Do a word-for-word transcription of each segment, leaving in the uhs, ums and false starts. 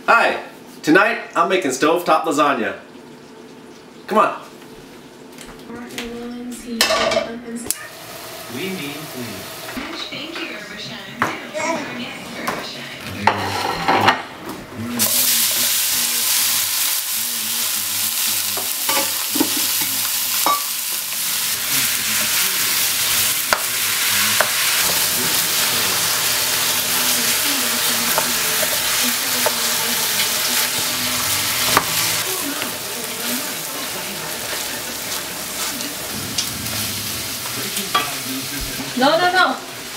Hi! Tonight I'm making stovetop lasagna. Come on. We mean please. Thank you, Herbashine. No, no, no.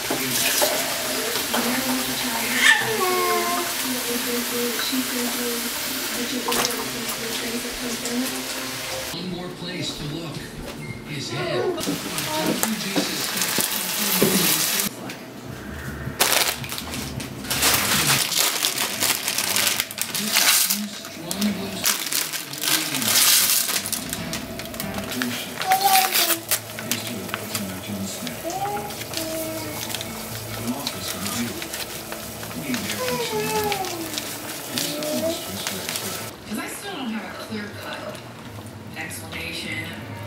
One more place to look. His head. Because I still don't have a clear-cut explanation.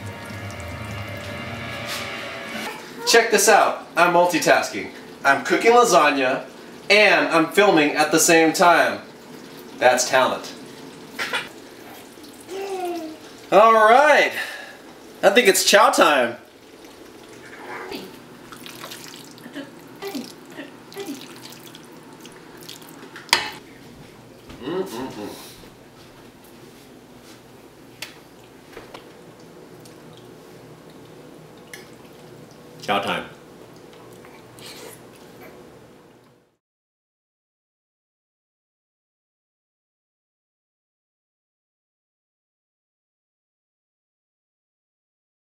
Check this out. I'm multitasking. I'm cooking lasagna and I'm filming at the same time. That's talent. Alright. I think it's chow time. Mm-mm-mm. Chow time.